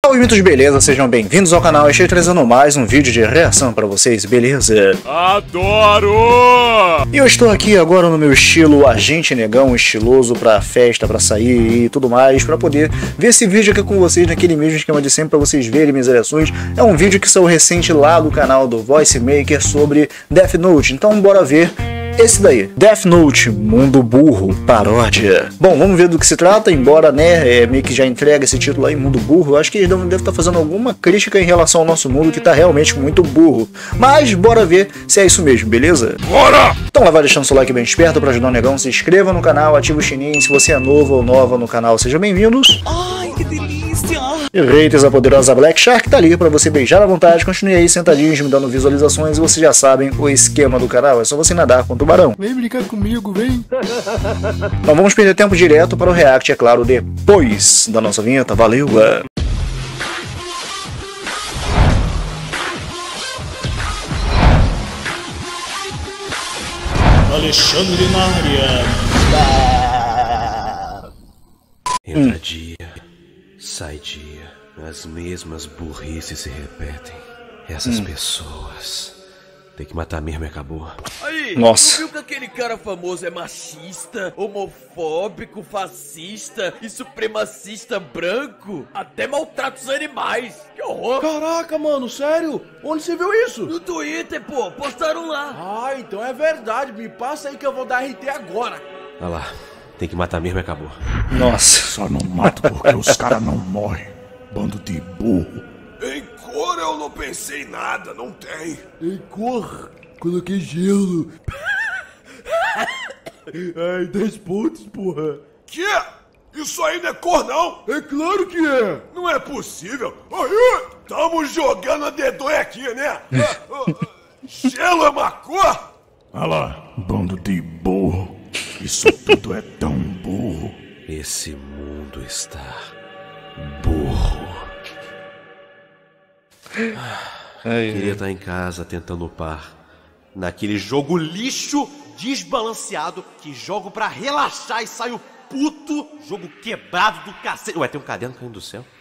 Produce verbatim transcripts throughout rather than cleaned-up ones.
Salve mitos, beleza? Sejam bem-vindos ao canal. Estou trazendo mais um vídeo de reação pra vocês, beleza? Adoro! E eu estou aqui agora no meu estilo agente negão, estiloso pra festa, pra sair e tudo mais, pra poder ver esse vídeo aqui com vocês naquele mesmo esquema de sempre, pra vocês verem minhas reações. É um vídeo que saiu recente lá do canal do Voice Maker sobre Death Note, então bora ver esse daí, Death Note, Mundo Burro, paródia. Bom, vamos ver do que se trata, embora, né, é, meio que já entrega esse título aí, Mundo Burro. Eu acho que eles devem estar fazendo alguma crítica em relação ao nosso mundo, que tá realmente muito burro. Mas, bora ver se é isso mesmo, beleza? Bora! Então lá vai deixando seu like bem esperto pra ajudar o negão, se inscreva no canal, ativa o sininho, se você é novo ou nova no canal, sejam bem-vindos. Ai, que delícia! E haters, a poderosa Black Shark tá ali pra você beijar à vontade, continue aí sentadinhos, me dando visualizações, e vocês já sabem o esquema do canal, é só você nadar com o tubarão. Vem brincar comigo, vem! Não vamos perder tempo direto para o react, é claro, depois da nossa vinheta, valeu! Alexandre na área. Entra hum. dia, sai dia, as mesmas burrices se repetem. Essas hum. pessoas tem que matar mesmo e acabou. Aí, nossa, tu viu que aquele cara famoso é machista, homofóbico, fascista e supremacista branco? Até maltrata os animais. Que horror! Caraca, mano, sério? Onde você viu isso? No Twitter, pô, postaram lá. Ah, então é verdade. Me passa aí que eu vou dar R T agora. Olha lá, tem que matar mesmo e acabou. Nossa. Só não mata porque os caras não morrem. Bando de burro. Em cor eu não pensei nada, não tem. Em cor, coloquei gelo. Ai, dez pontos, porra. Que? Isso aí não é cor, não? É claro que é. Não é possível. Aí, tamo jogando a dedonha aqui, né? Gelo é uma cor? Olha lá, bando de burro. Isso tudo é tão burro. Esse mundo está burro. Ai, queria estar em casa tentando upar naquele jogo lixo desbalanceado que jogo pra relaxar e saio puto. Jogo quebrado do cacete. Ué, tem um caderno caindo do céu.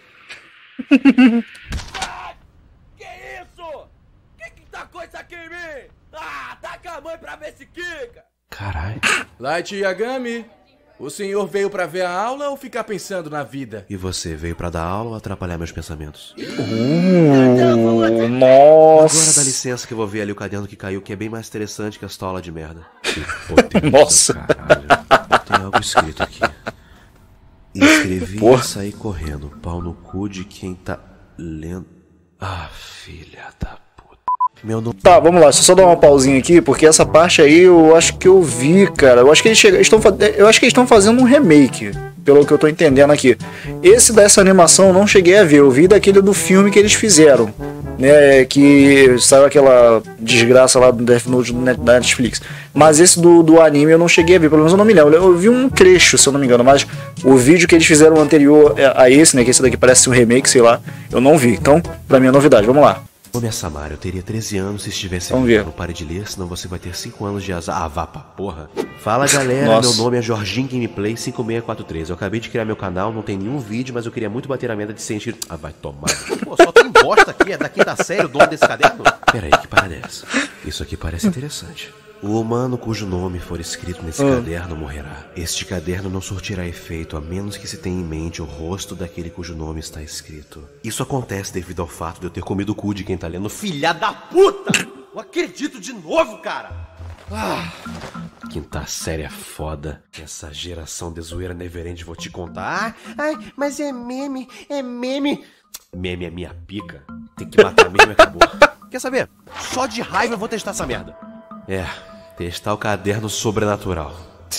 Que isso? Quem que tacou isso aqui em mim? Ah, taca a mãe pra ver se quica. Caralho. Light Yagami, o senhor veio pra ver a aula ou ficar pensando na vida? E você veio pra dar aula ou atrapalhar meus pensamentos? Uh, nossa. Agora dá licença que eu vou ver ali o caderno que caiu, que é bem mais interessante que essa aula de merda. Nossa. Caralho. Tem algo escrito aqui. Escrevi Porra. E saí correndo. Pau no cu de quem tá lendo. Ah, filha da puta. Meu nome... Tá, vamos lá, deixa eu só dar uma pausinha aqui, porque essa parte aí eu acho que eu vi, cara. Eu acho que eles chegam, estão, eu acho que eles estão fazendo um remake, pelo que eu tô entendendo aqui. Esse dessa animação eu não cheguei a ver, eu vi daquele do filme que eles fizeram, né? Que saiu aquela desgraça lá do Death Note da Netflix. Mas esse do, do anime eu não cheguei a ver, pelo menos eu não me lembro. Eu vi um trecho, se eu não me engano, mas o vídeo que eles fizeram anterior a esse, né? Que esse daqui parece um remake, sei lá, eu não vi. Então, pra mim é novidade, vamos lá. Meu nome é Samara, eu teria treze anos se estivesse Vamos aqui. ver. Não pare de ler, senão você vai ter cinco anos de azar. Ah, vá pra porra. Fala galera, Nossa. Meu nome é Jorginho Gameplay cinco seis quatro três. Eu acabei de criar meu canal, não tem nenhum vídeo, mas eu queria muito bater a meta de sentir. Ah, vai tomar. Pô, só tem bosta aqui, é da quinta série o dono desse caderno? Pera aí, que parada é essa? Isso aqui parece interessante. O humano cujo nome for escrito nesse hum. caderno morrerá. Este caderno não surtirá efeito a menos que se tenha em mente o rosto daquele cujo nome está escrito. Isso acontece devido ao fato de eu ter comido o cu de quem tá lendo. Filha da puta! Não acredito de novo, cara! Ah, quinta série é foda. Essa geração de zoeira neverend vou te contar. Ai, mas é meme, é meme. Meme é minha pica. Tem que matar mesmo e acabou. Quer saber? Só de raiva eu vou testar essa merda. É, testar o caderno sobrenatural.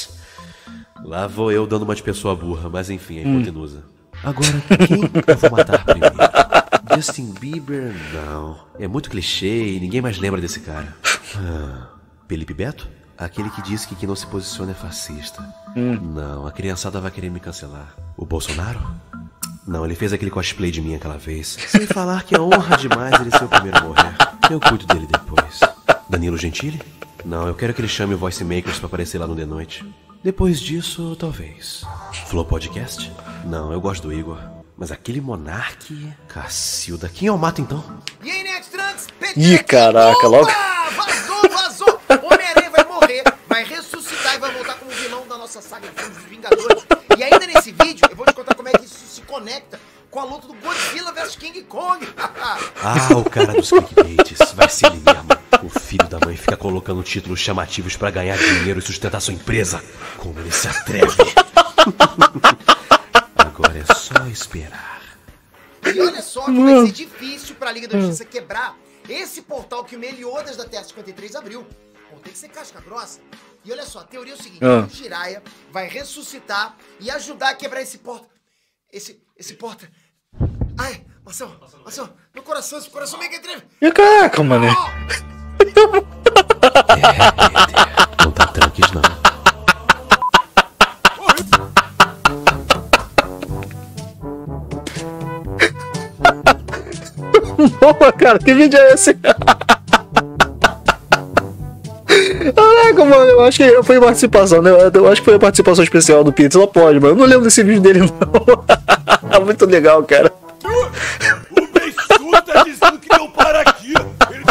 Lá vou eu dando uma de pessoa burra, mas enfim, a hipotenusa. Hum. Agora, quem eu vou matar primeiro? Justin Bieber? Não. É muito clichê e ninguém mais lembra desse cara. Ah, Felipe Beto? Aquele que disse que quem não se posiciona é fascista. Hum. Não, a criançada vai querer me cancelar. O Bolsonaro? Não, ele fez aquele cosplay de mim aquela vez. Sem falar que é honra demais ele ser o primeiro a morrer. Eu cuido dele depois. Danilo Gentili? Não, eu quero que ele chame o Voice Makers pra aparecer lá no The Noite. Depois disso, talvez. Flow Podcast? Não, eu gosto do Igor. Mas aquele monarque... Cacilda, quem eu mato então? E aí, Nerd Trunks? Ih, caraca, logo... Vazou, vazou! Homem-Aranha vai morrer, vai ressuscitar e vai voltar como vilão da nossa saga de filmes dos Vingadores. E ainda nesse vídeo, eu vou te contar como é que isso se conecta com a luta do Godzilla versus King Kong. Ah, o cara dos clickbaits. Vai se ligar, mano. O filho da mãe fica colocando títulos chamativos pra ganhar dinheiro e sustentar sua empresa. Como ele se atreve. Agora é só esperar. E olha só como vai ser difícil pra Liga da Justiça quebrar esse portal que o Meliodas da Terra cinquenta e três abriu. Bom, tem que ser casca grossa. E olha só, a teoria é o seguinte, ah. o Jiraiya vai ressuscitar e ajudar a quebrar esse porta... Esse... esse porta... Ai, Marcelo, Marcelo, meu coração, esse coração meio que treme. E caraca, mano. É, não tá tranquilo, não. Boa, cara, que vídeo é esse? Caraca, mano, eu acho que foi participação, né? Eu acho que foi a participação especial do Pizza, ela pode, mano. Eu não lembro desse vídeo dele, não. Muito legal, cara. O Beiçudo tá dizendo que deu para aqui. Ele...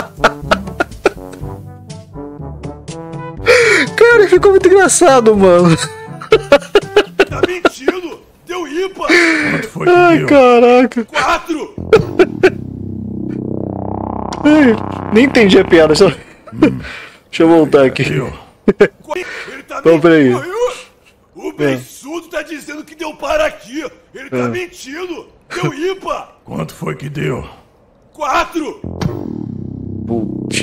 Cara, ficou muito engraçado, mano. Tá mentindo. Deu ímpar. Quanto foi que Ai, deu? caraca. Quatro. Ai, nem entendi a piada, só... Hum. Deixa eu voltar aqui. Deu. Ele tá Então, peraí. O Beiçudo tá dizendo que deu para aqui. Ele tá É. mentindo. Deu ímpar. Quanto foi que deu? Quatro. Putz.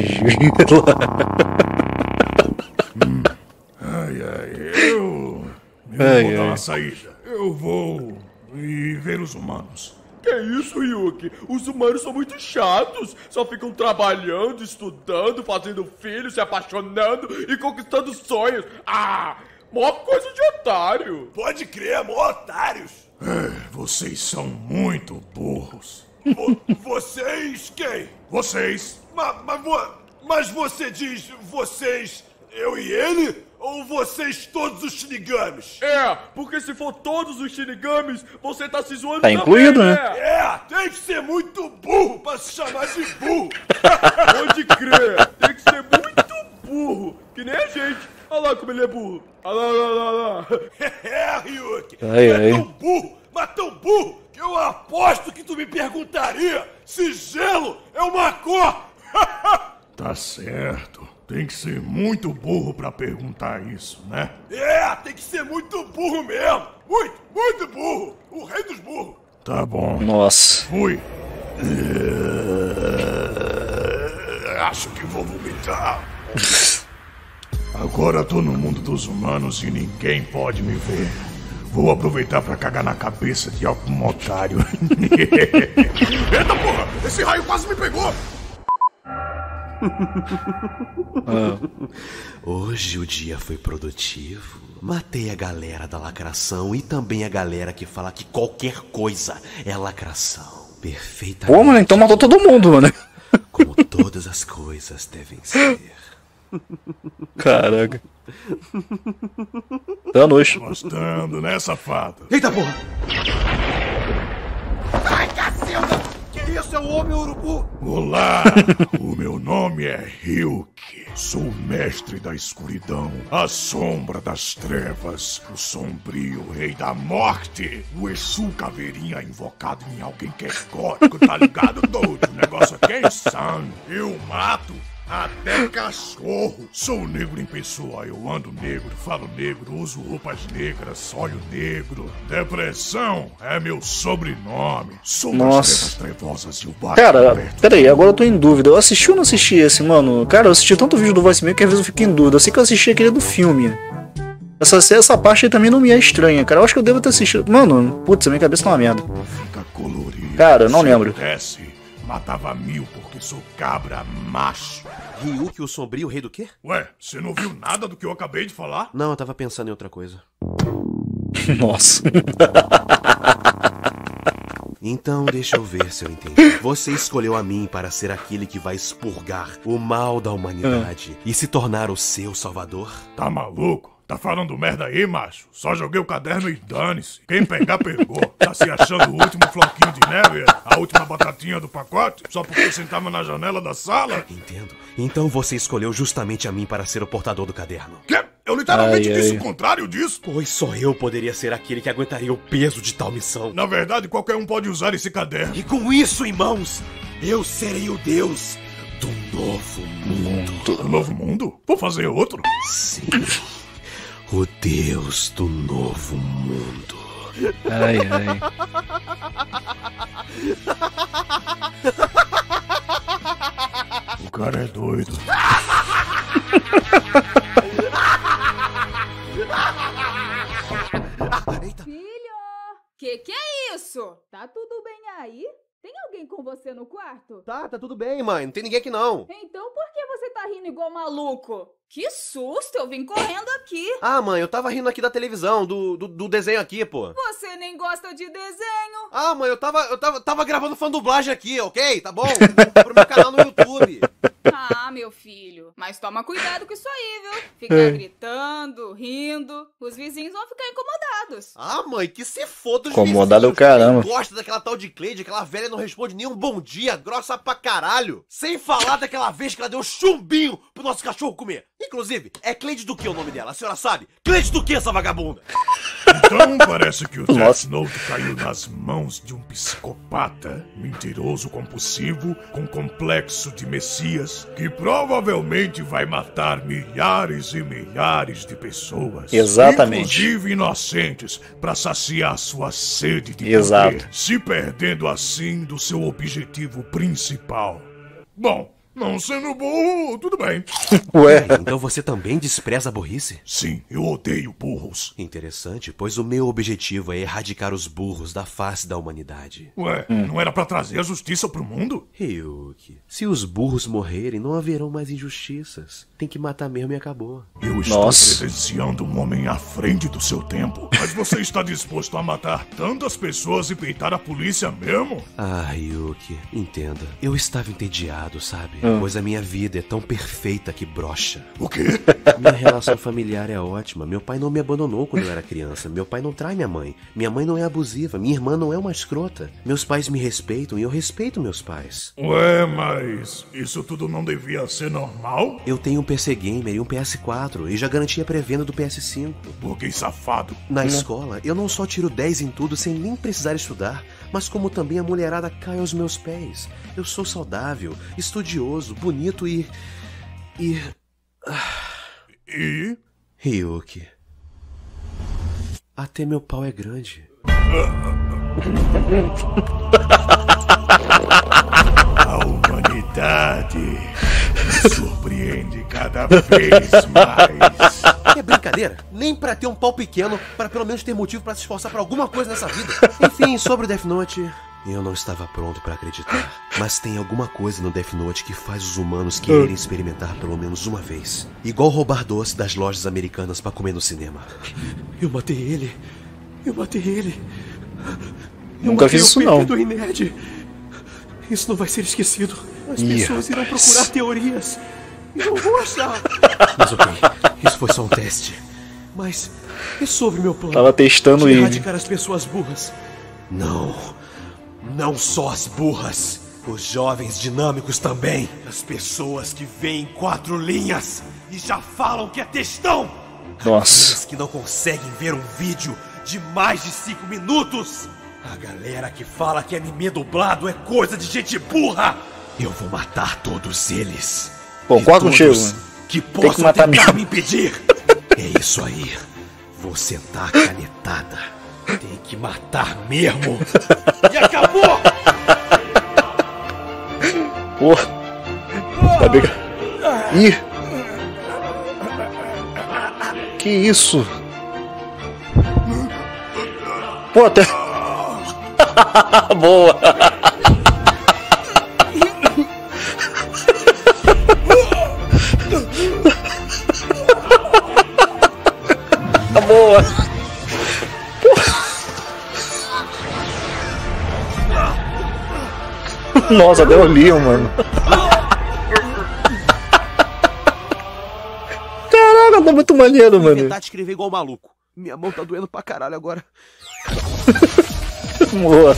hum. Ai, ai, eu... Eu Ai, vou dar ai. uma saída. Eu vou ir ver os humanos. Que isso, Ryuki? Os humanos são muito chatos. Só ficam trabalhando, estudando, fazendo filhos, se apaixonando e conquistando sonhos. Ah, mó coisa de otário. Pode crer, mó otários. É, vocês são muito burros. Vo vocês quem? Vocês. Ma ma vo mas você diz vocês, eu e ele? Ou vocês todos os Shinigamis? É, porque se for todos os Shinigamis, você tá se zoando Tá também, incluído, né? É, tem que ser muito burro pra se chamar de burro. Pode crer, tem que ser muito burro, que nem a gente. Olha lá como ele é burro. Olha lá, olha lá, olha lá. É, Ryuki. Ai, é ai. tão burro, mas tão burro, que eu aposto que tu me perguntaria se gelo é uma cor. Tá certo. Tem que ser muito burro pra perguntar isso, né? É, tem que ser muito burro mesmo. Muito, muito burro. O rei dos burros. Tá bom. Nossa. Fui. É, acho que vou vomitar. Agora tô no mundo dos humanos e ninguém pode me ver. Vou aproveitar pra cagar na cabeça de algum otário. Eita porra, esse raio quase me pegou. Ah. Hoje o dia foi produtivo. Matei a galera da lacração e também a galera que fala que qualquer coisa é lacração. Perfeita. Pô, mano, então matou todo mundo, mano. Como todas as coisas devem ser. Caraca. Tá noite. Gostando, né, safado? Eita porra! Ai, cacilda! Que isso, é o homem urubu? Olá, o meu nome é Ryuki. Sou o mestre da escuridão, a sombra das trevas, o sombrio rei da morte. O Exu Caveirinha invocado em alguém que é gótico, tá ligado, doido? O negócio aqui é insano. Eu mato até cachorro. Sou negro em pessoa, eu ando negro, falo negro, uso roupas negras, olho negro. Depressão é meu sobrenome. Sou Nossa. das trevas trevosas e o barco Cara, aberto. peraí, agora eu tô em dúvida. Eu assisti ou não assisti esse, mano? Cara, eu assisti tanto vídeo do Voice Mail que às vezes eu fico em dúvida. Eu sei que eu assisti aquele do filme. Essa, essa parte aí também não me é estranha, cara. Eu acho que eu devo ter assistido. Mano, putz, a minha cabeça tá uma merda. Fica colorido. Cara, eu não lembro. Desce, matava mil porque sou cabra macho. Ryuki, o sombrio rei do quê? Ué, você não viu nada do que eu acabei de falar? Não, eu tava pensando em outra coisa. Nossa. Então deixa eu ver se eu entendi. Você escolheu a mim para ser aquele que vai expurgar o mal da humanidade e se tornar o seu salvador? Tá maluco? Tá falando merda aí, macho? Só joguei o caderno e dane-se. Quem pegar, pegou. Tá se achando o último floquinho de neve? A última batatinha do pacote? Só porque sentava na janela da sala? Entendo. Então você escolheu justamente a mim para ser o portador do caderno. Quê? Eu literalmente Ai, disse ai. o contrário disso. Pois só eu poderia ser aquele que aguentaria o peso de tal missão. Na verdade, qualquer um pode usar esse caderno. E com isso em mãos, eu serei o deus do novo mundo. Um novo mundo? Vou fazer outro? Sim, o deus do novo mundo. Ai, ai. O cara é doido. Filho! Que que é isso? Tá tudo bem aí? Tem alguém com você no quarto? Tá, tá tudo bem, mãe. Não tem ninguém aqui não. Então por que você tá rindo igual maluco? Que susto! Eu vim correndo aqui. Ah, mãe, eu tava rindo aqui da televisão, do, do, do desenho aqui, pô. Você nem gosta de desenho. Ah, mãe, eu tava, eu tava, tava gravando fã dublagem aqui, ok? Tá bom? Pro meu canal no YouTube. Ah, meu filho. Mas toma cuidado com isso aí, viu? Ficar gritando, rindo. Os vizinhos vão ficar incomodados. Ah, mãe, que se foda os Incomodado é o vizinhos. caramba. Quem gosta daquela tal de Cleide, aquela velha não responde nem um bom dia, grossa pra caralho. Sem falar daquela vez que ela deu chumbinho pro nosso cachorro comer. Inclusive, é Cleide do que o nome dela? A senhora sabe? Cleide do que, essa vagabunda? Então parece que o Death Nossa. Note caiu nas mãos de um psicopata, mentiroso compulsivo, com complexo de Messias, que provavelmente vai matar milhares e milhares de pessoas. Exatamente. Inclusive inocentes, pra saciar sua sede de Exato. poder, se perdendo assim do seu objetivo principal. Bom, não sendo burro, tudo bem. Ué. Então você também despreza a burrice? Sim, eu odeio burros. Interessante, pois o meu objetivo é erradicar os burros da face da humanidade. Ué, não era pra trazer a justiça pro mundo? Ryuki, se os burros morrerem, não haverão mais injustiças. Tem que matar mesmo e acabou. Eu estou Nossa. presenciando um homem à frente do seu tempo. Mas você está disposto a matar tantas pessoas e peitar a polícia mesmo? Ah, Ryuki, entenda. Eu estava entediado, sabe? Hum. Pois a minha vida é tão perfeita que brocha. O quê? Minha relação familiar é ótima. Meu pai não me abandonou quando eu era criança. Meu pai não trai minha mãe. Minha mãe não é abusiva. Minha irmã não é uma escrota. Meus pais me respeitam e eu respeito meus pais. Ué, mas isso tudo não devia ser normal? Eu tenho um P C Gamer e um P S quatro e já garanti a pré-venda do P S cinco. Burguês safado. Na escola, eu não só tiro dez em tudo sem nem precisar estudar, mas como também a mulherada cai aos meus pés. Eu sou saudável, estudioso, bonito e... e... E? Ryuki. Até meu pau é grande. A humanidade me surpreende cada vez mais. É brincadeira? Nem pra ter um pau pequeno, para pelo menos ter motivo pra se esforçar pra alguma coisa nessa vida. Enfim, sobre o Death Note, eu não estava pronto pra acreditar. Mas tem alguma coisa no Death Note que faz os humanos quererem experimentar pelo menos uma vez. Igual roubar doce das lojas americanas pra comer no cinema. Eu matei ele. Eu matei ele. Eu Nunca matei fiz isso, o não. perdido Nerd. Isso não vai ser esquecido. As Ih, pessoas irão procurar rapaz. teorias. E não vou achar. Mas ok, isso foi só um teste. Mas e sobre meu plano? Tava testando de ele. erradicar as pessoas burras. Não. Não só as burras. Os jovens dinâmicos também. As pessoas que veem quatro linhas e já falam que é textão. Nossa. Aqueles que não conseguem ver um vídeo de mais de cinco minutos. A galera que fala que anime dublado é coisa de gente burra. Eu vou matar todos eles. Pô, E quatro todos chegos, mano. que que possam matar tentar mesmo. me impedir. É isso aí. Vou sentar a canetada. Tem que matar mesmo. E acabou! Pô. Tá bem... Ih. Que isso? Pô, até... Boa. Tá boa. Nossa, deu liam, mano. Caraca, tá muito maneiro, Vou mano. tentar te escrever igual maluco. Minha mão tá doendo pra caralho agora. Boa.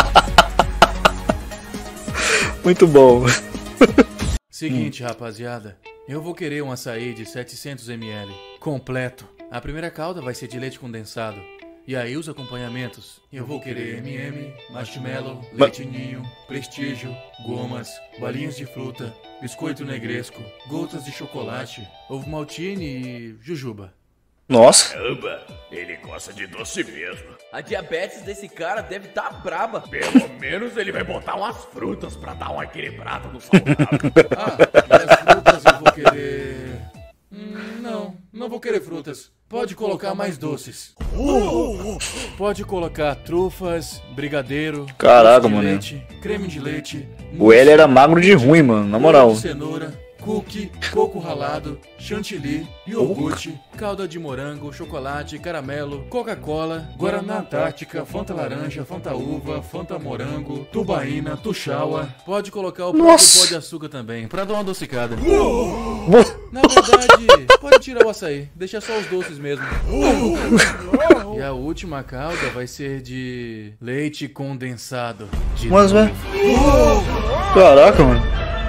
Muito bom. Seguinte, rapaziada. Eu vou querer um açaí de setecentos mililitros, completo. A primeira calda vai ser de leite condensado. E aí os acompanhamentos, eu vou querer M e M, marshmallow, leite ninho, prestígio, gomas, balinhas de fruta, biscoito negresco, gotas de chocolate, ovo maltine e jujuba. Nossa. Caramba, ele gosta de doce mesmo. A diabetes desse cara deve tá braba. Pelo menos ele vai botar umas frutas pra dar uma equilibrada no saudável. Ah, e as frutas eu vou querer... Hum, não, não vou querer frutas. Pode colocar mais doces. Pode colocar trufas, brigadeiro, Caraca, doce de mano. leite, creme de leite, O L era magro de ruim, mano, na moral. bolo de cenoura, cookie, coco ralado, chantilly, iogurte, calda de morango, chocolate, caramelo, Coca-Cola, Guaraná Antártica, Fanta laranja, Fanta uva, Fanta morango, tubaína, tuxaua. Pode colocar o próprio pó de açúcar também, pra dar uma adocicada. Na verdade, pode tirar o açaí, deixa só os doces mesmo. E a última calda vai ser de leite condensado. De Mas, novo. velho. Caraca, mano.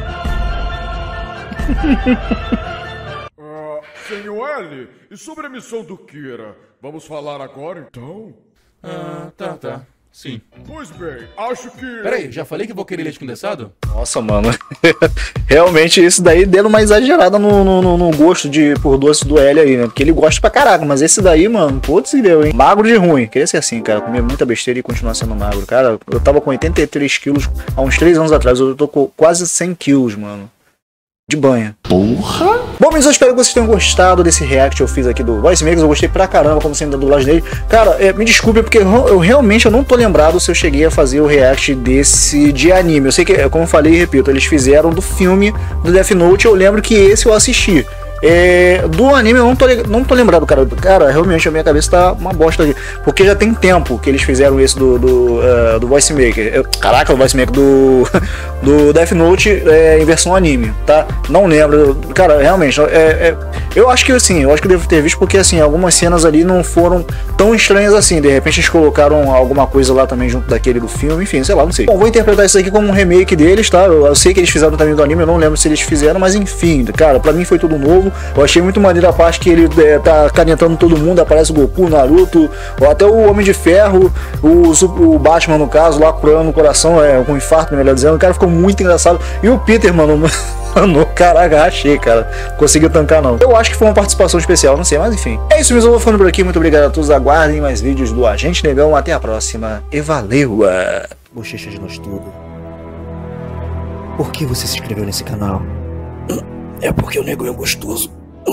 Ah, senhor L, e sobre a missão do Kira? Vamos falar agora então? Ah, tá, tá. Sim. Pois bem, acho que... Peraí, já falei que vou querer leite condensado? Nossa, mano. Realmente, isso daí deu uma exagerada no, no, no gosto de por doce do L aí, né? Porque ele gosta pra caraca, mas esse daí, mano, putz, se deu, hein? Magro de ruim. Queria ser assim, cara. Comer muita besteira e continuar sendo magro. Cara, eu tava com oitenta e três quilos há uns três anos atrás. Eu tô com quase cem quilos, mano. De banha. Porra! Bom, mas eu espero que vocês tenham gostado desse react que eu fiz aqui do Voice Makers. Eu gostei pra caramba como sendo da dublagem dele. Cara, é, me desculpe porque eu, eu realmente eu não tô lembrado se eu cheguei a fazer o react desse de anime. Eu sei que, como eu falei e repito, eles fizeram do filme do Death Note. Eu lembro que esse eu assisti. É, do anime eu não tô, não tô lembrado, cara. Cara, realmente a minha cabeça tá uma bosta aqui. Porque já tem tempo que eles fizeram esse do, do, uh, do Voice Maker. Eu, caraca, o Voice Maker do, do Death Note é, em versão anime, tá? Não lembro. Cara, realmente, é, é, eu acho que assim, eu acho que eu devo ter visto porque assim, algumas cenas ali não foram tão estranhas assim. De repente eles colocaram alguma coisa lá também junto daquele do filme, enfim, sei lá, não sei. Bom, vou interpretar isso aqui como um remake deles, tá? Eu, eu sei que eles fizeram também do anime, eu não lembro se eles fizeram, mas enfim, cara, pra mim foi tudo novo. Eu achei muito maneiro a parte que ele é, tá canetando todo mundo, aparece o Goku, o Naruto, ou até o Homem de Ferro, o, o Batman no caso, lá curando o coração, é, com infarto, melhor dizendo. O cara ficou muito engraçado. E o Peter, mano, mano, caraca, achei, cara. Conseguiu tancar, não. Eu acho que foi uma participação especial, não sei, mas enfim. É isso mesmo, eu vou ficando por aqui. Muito obrigado a todos. Aguardem mais vídeos do Agente Negão. Até a próxima. E valeu! Bochecha de nós tudo. Por que você se inscreveu nesse canal? É porque o negão é gostoso.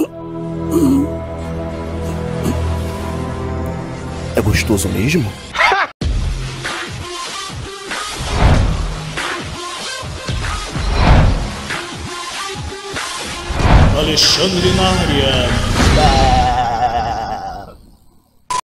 É gostoso mesmo? Alexandre na área.